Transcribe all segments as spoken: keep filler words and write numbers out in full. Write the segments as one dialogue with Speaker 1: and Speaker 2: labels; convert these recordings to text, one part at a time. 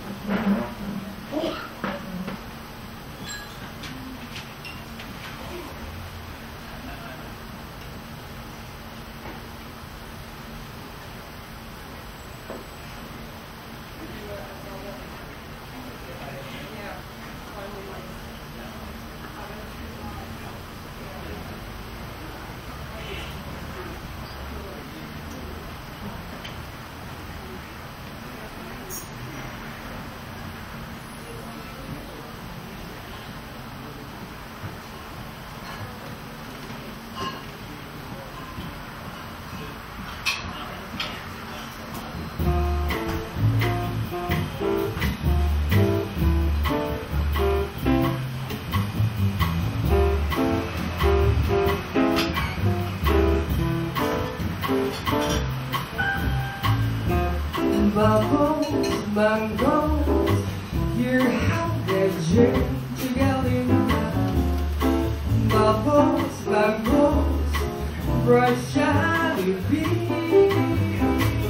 Speaker 1: Bubbles, mangoes, you're how they dream together now. Bubbles, mangoes, bright shiny beams.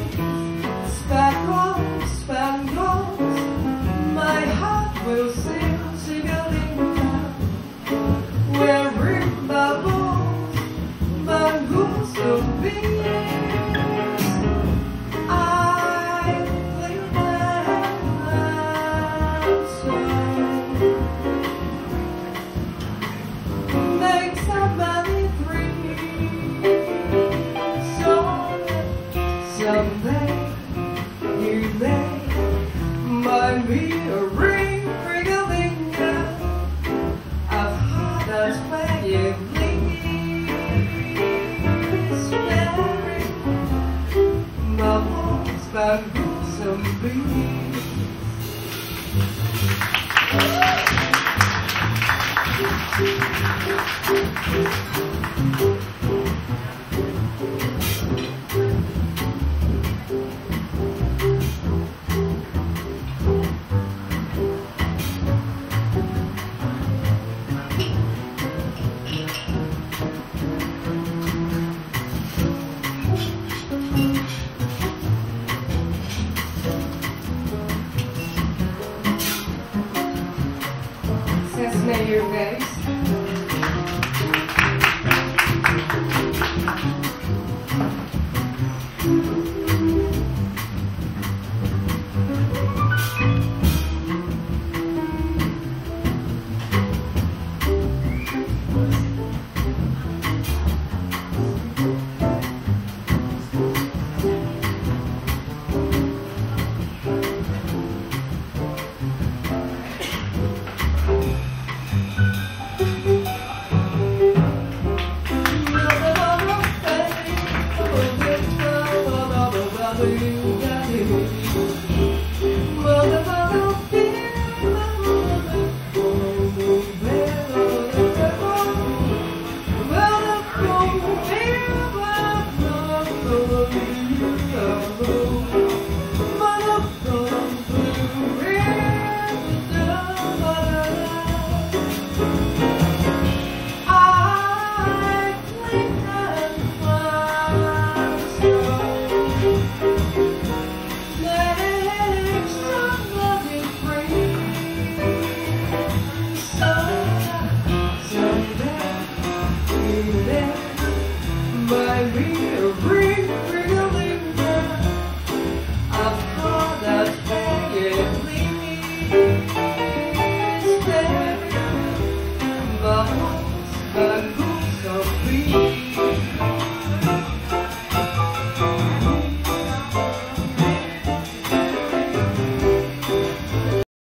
Speaker 1: Sparkles, spangles, my heart will sing together now. Wearing bubbles, mangoes will be. Someday you may might be a ring wriggling out of heart that's playing sparing bubbles, bangles and bees. That's your face. Might be a ring wriggling down a heart that's playing me. It's very bubbles, but